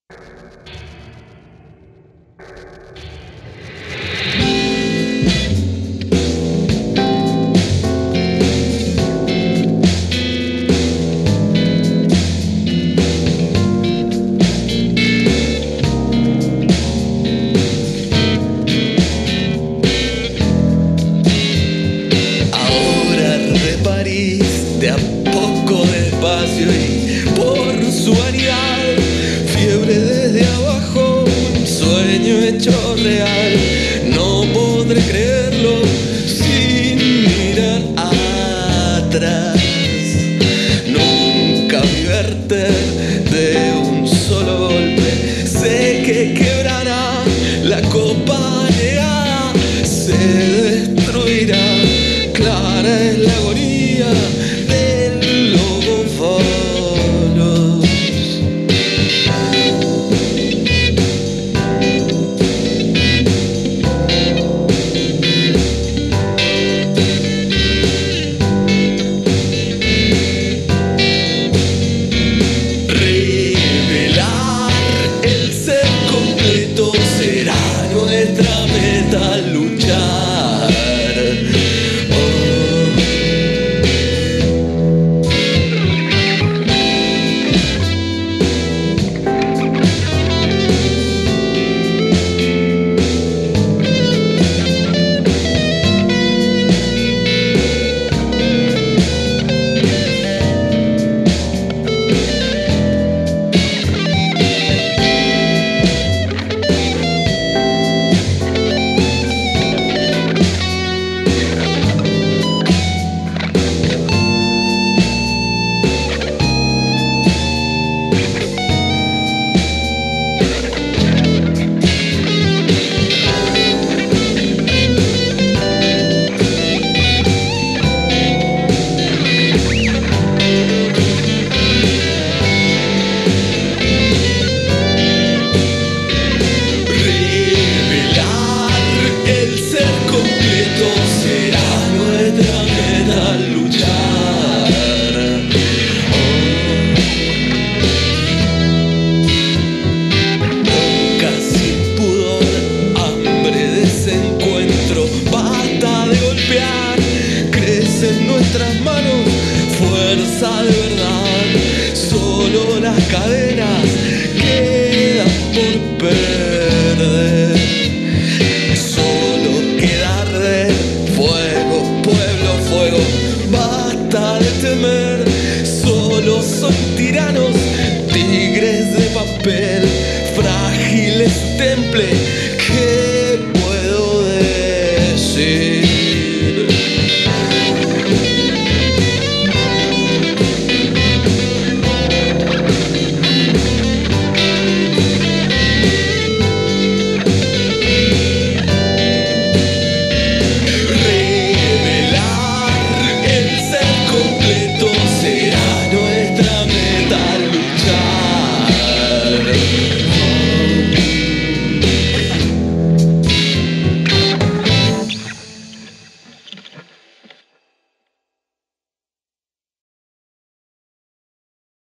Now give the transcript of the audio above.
De a poco despacio y por su vanidad, fiebre desde abajo, un sueño hecho real. No podré creerlo sin mirar atrás. Nunca vi verte de un solo golpe. Sé que quebrará la copa negada, se destruirá. Clara es la agonía del lobo feroz. Revelar el ser completo será nuestra meta, luchar. Nuestras manos, fuerza de verdad, solo las cadenas quedan por perder. Solo queda arder, fuego, pueblo, fuego, basta de temer. Solo son tiranos, tigres de papel, frágiles temple.